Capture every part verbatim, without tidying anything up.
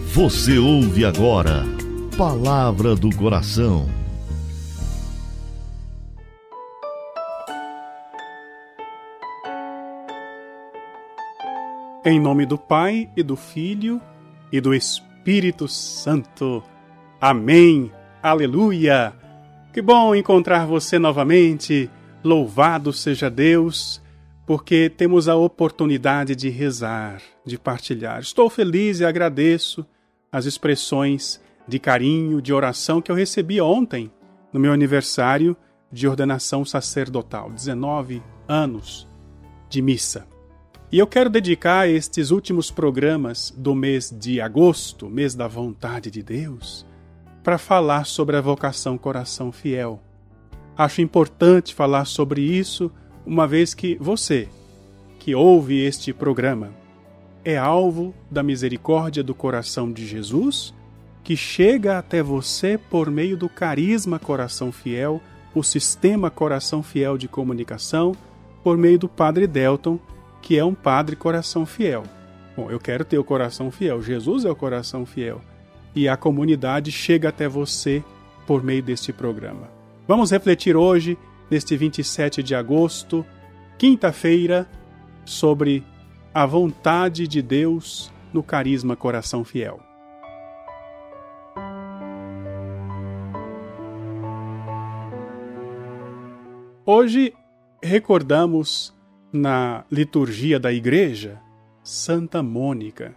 Você ouve agora Palavra do Coração. Em nome do Pai, e do Filho, e do Espírito Santo. Amém. Aleluia. Que bom encontrar você novamente. Louvado seja Deus, porque temos a oportunidade de rezar, de partilhar. Estou feliz e agradeço as expressões de carinho, de oração que eu recebi ontem, no meu aniversário de ordenação sacerdotal, dezenove anos de missa. E eu quero dedicar estes últimos programas do mês de agosto, mês da vontade de Deus, para falar sobre a vocação Coração Fiel. Acho importante falar sobre isso, uma vez que você, que ouve este programa, é alvo da misericórdia do coração de Jesus, que chega até você por meio do carisma Coração Fiel, o sistema Coração Fiel de comunicação, por meio do Padre Delton, que é um Padre Coração Fiel. Bom, eu quero ter o coração fiel, Jesus é o coração fiel, e a comunidade chega até você por meio deste programa. Vamos refletir hoje, neste vinte e sete de agosto, quinta-feira, sobre a vontade de Deus no carisma Coração Fiel. Hoje recordamos na liturgia da Igreja Santa Mônica,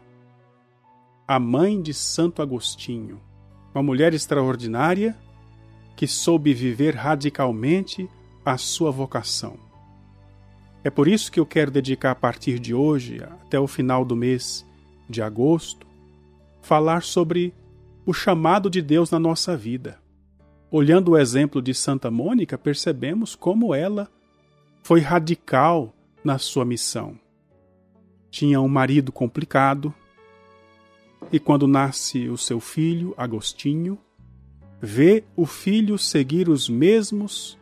a mãe de Santo Agostinho, uma mulher extraordinária que soube viver radicalmente a sua vocação. É por isso que eu quero dedicar a partir de hoje, até o final do mês de agosto, falar sobre o chamado de Deus na nossa vida. Olhando o exemplo de Santa Mônica, percebemos como ela foi radical na sua missão. Tinha um marido complicado, e quando nasce o seu filho, Agostinho, vê o filho seguir os mesmos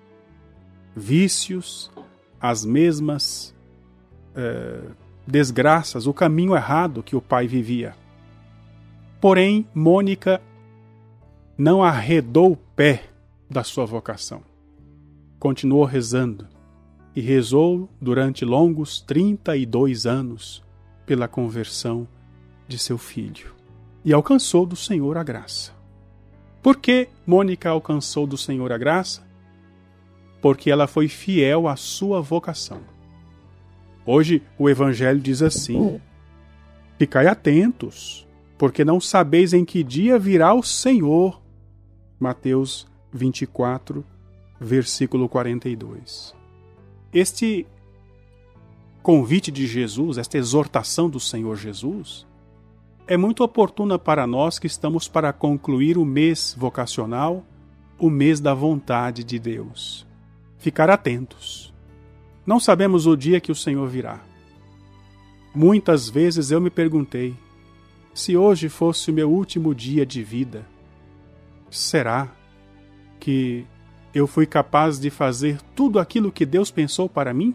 vícios, as mesmas eh, desgraças, o caminho errado que o pai vivia. Porém, Mônica não arredou o pé da sua vocação. Continuou rezando, e rezou durante longos trinta e dois anos pela conversão de seu filho, e alcançou do Senhor a graça. Por que Mônica alcançou do Senhor a graça? Porque ela foi fiel à sua vocação. Hoje o Evangelho diz assim: ficai atentos, porque não sabeis em que dia virá o Senhor. Mateus vinte e quatro, versículo quarenta e dois. Este convite de Jesus, esta exortação do Senhor Jesus, é muito oportuna para nós que estamos para concluir o mês vocacional, o mês da vontade de Deus. Ficar atentos. Não sabemos o dia que o Senhor virá. Muitas vezes eu me perguntei, se hoje fosse o meu último dia de vida, será que eu fui capaz de fazer tudo aquilo que Deus pensou para mim?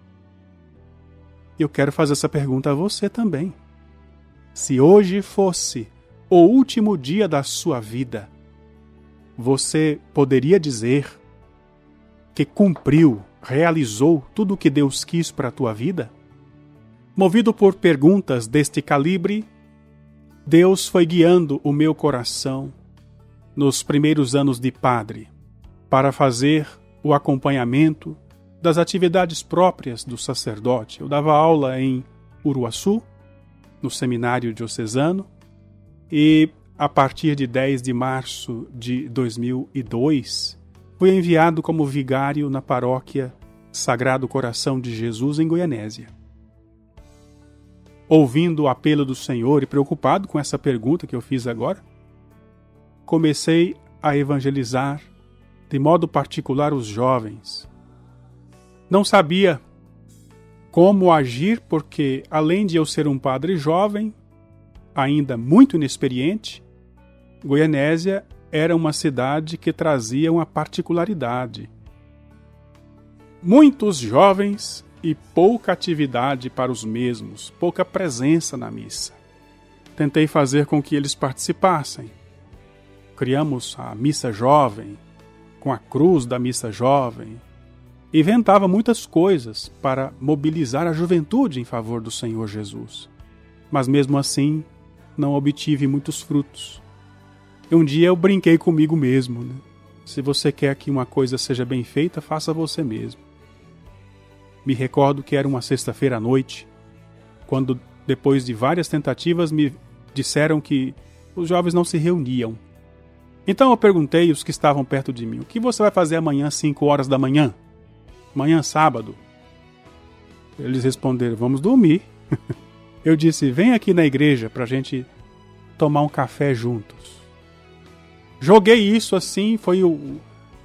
Eu quero fazer essa pergunta a você também. Se hoje fosse o último dia da sua vida, você poderia dizer que cumpriu, realizou tudo o que Deus quis para a tua vida? Movido por perguntas deste calibre, Deus foi guiando o meu coração nos primeiros anos de padre, para fazer o acompanhamento das atividades próprias do sacerdote. Eu dava aula em Uruaçu, no seminário diocesano, e a partir de dez de março de dois mil e dois, fui enviado como vigário na paróquia Sagrado Coração de Jesus em Goianésia. Ouvindo o apelo do Senhor e preocupado com essa pergunta que eu fiz agora, comecei a evangelizar de modo particular os jovens. Não sabia como agir porque, além de eu ser um padre jovem, ainda muito inexperiente, Goianésia era uma cidade que trazia uma particularidade. Muitos jovens e pouca atividade para os mesmos, pouca presença na missa. tentei fazer com que eles participassem. Criamos a missa jovem, com a cruz da missa jovem. Inventava muitas coisas para mobilizar a juventude em favor do Senhor Jesus. Mas mesmo assim, não obtive muitos frutos. E um dia eu brinquei comigo mesmo, né? Se você quer que uma coisa seja bem feita, faça você mesmo. Me recordo que era uma sexta-feira à noite, quando, depois de várias tentativas, me disseram que os jovens não se reuniam. Então eu perguntei aos que estavam perto de mim: o que você vai fazer amanhã às cinco horas da manhã? Amanhã, sábado? Eles responderam: vamos dormir. Eu disse: vem aqui na igreja para a gente tomar um café juntos. Joguei isso assim, foi o, uh,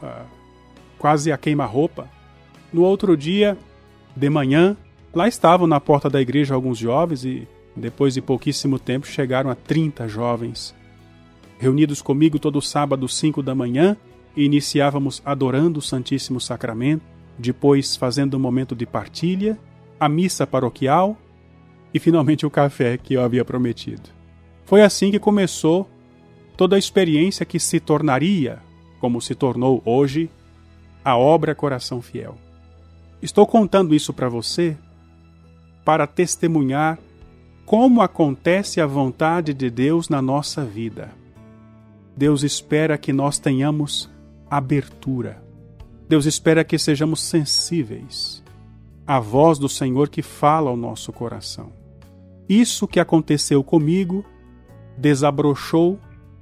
quase a queima-roupa. No outro dia, de manhã, lá estavam na porta da igreja alguns jovens e, depois de pouquíssimo tempo, chegaram a trinta jovens. Reunidos comigo todo sábado, cinco da manhã, e iniciávamos adorando o Santíssimo Sacramento, depois fazendo um momento de partilha, a missa paroquial e, finalmente, o café que eu havia prometido. Foi assim que começou toda a experiência que se tornaria, como se tornou hoje, a obra Coração Fiel. Estou contando isso para você para testemunhar como acontece a vontade de Deus na nossa vida. Deus espera que nós tenhamos abertura. Deus espera que sejamos sensíveis à voz do Senhor que fala ao nosso coração. Isso que aconteceu comigo desabrochou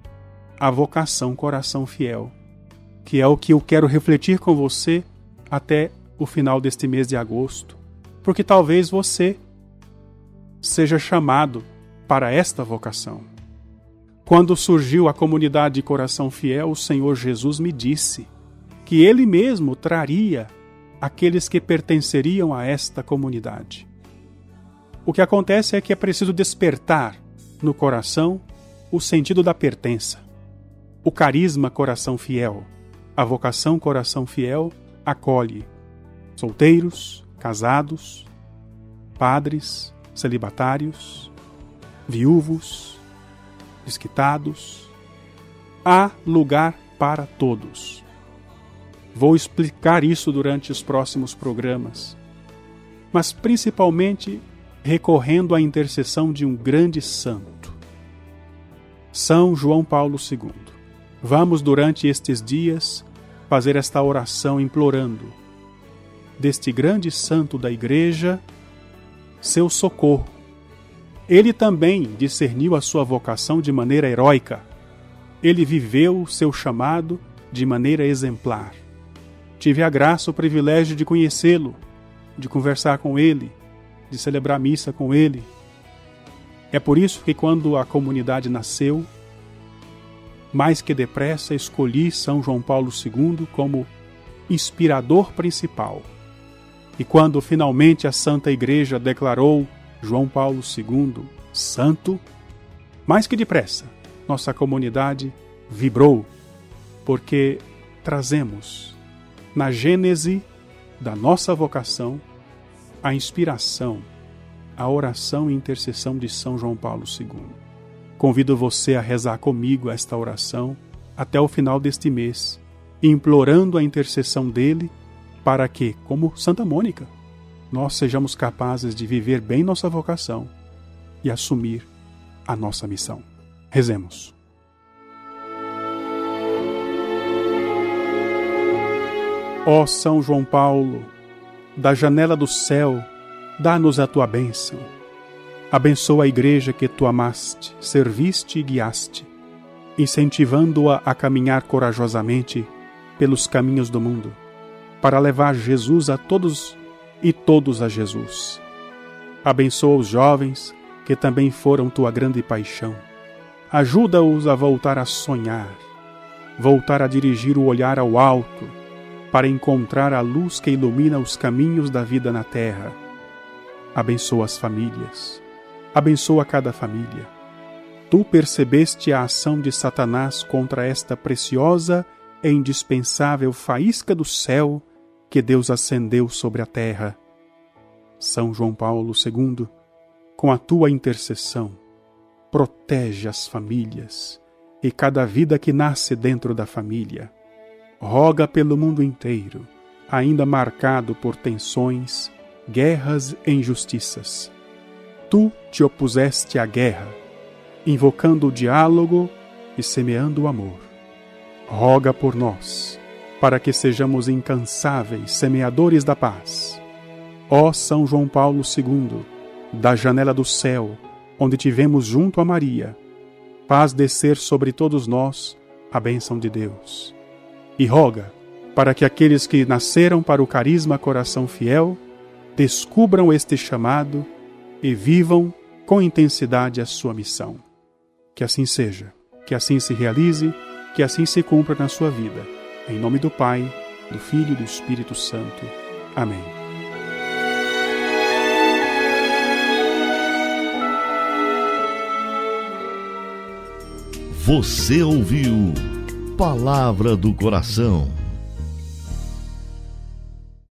a vocação Coração Fiel, que é o que eu quero refletir com você até o final deste mês de agosto, porque talvez você seja chamado para esta vocação. Quando surgiu a comunidade Coração Fiel, o Senhor Jesus me disse que Ele mesmo traria aqueles que pertenceriam a esta comunidade. O que acontece é que é preciso despertar no coração o sentido da pertença. O carisma Coração Fiel, a vocação Coração Fiel acolhe solteiros, casados, padres, celibatários, viúvos, desquitados. Há lugar para todos. Vou explicar isso durante os próximos programas, mas principalmente recorrendo à intercessão de um grande santo, São João Paulo segundo. Vamos, durante estes dias, fazer esta oração implorando deste grande santo da Igreja seu socorro. Ele também discerniu a sua vocação de maneira heróica. Ele viveu o seu chamado de maneira exemplar. Tive a graça, o privilégio de conhecê-lo, de conversar com ele, de celebrar missa com ele. É por isso que, quando a comunidade nasceu, mais que depressa escolhi São João Paulo segundo como inspirador principal. E quando finalmente a Santa Igreja declarou João Paulo segundo santo, mais que depressa, nossa comunidade vibrou, porque trazemos na gênese da nossa vocação a inspiração, a oração e intercessão de São João Paulo segundo. Convido você a rezar comigo esta oração até o final deste mês, implorando a intercessão dele para que, como Santa Mônica, nós sejamos capazes de viver bem nossa vocação e assumir a nossa missão. Rezemos. Ó São João Paulo, da janela do céu, dá-nos a tua bênção. Abençoa a igreja que tu amaste, serviste e guiaste, incentivando-a a caminhar corajosamente pelos caminhos do mundo, para levar Jesus a todos e todos a Jesus. Abençoa os jovens que também foram tua grande paixão. Ajuda-os a voltar a sonhar, voltar a dirigir o olhar ao alto, para encontrar a luz que ilumina os caminhos da vida na terra. Abençoa as famílias. Abençoa cada família. Tu percebeste a ação de Satanás contra esta preciosa e indispensável faísca do céu que Deus acendeu sobre a terra. São João Paulo segundo, com a tua intercessão, protege as famílias e cada vida que nasce dentro da família. Roga pelo mundo inteiro, ainda marcado por tensões, guerras e injustiças. Tu te opuseste à guerra, invocando o diálogo e semeando o amor. Roga por nós, para que sejamos incansáveis semeadores da paz. Ó São João Paulo segundo, da janela do céu, onde tivemos junto a Maria, faz descer sobre todos nós a bênção de Deus. E roga para que aqueles que nasceram para o carisma Coração Fiel descubram este chamado e vivam com intensidade a sua missão. Que assim seja, que assim se realize, que assim se cumpra na sua vida. Em nome do Pai, do Filho e do Espírito Santo. Amém. Você ouviu Palavra do Coração.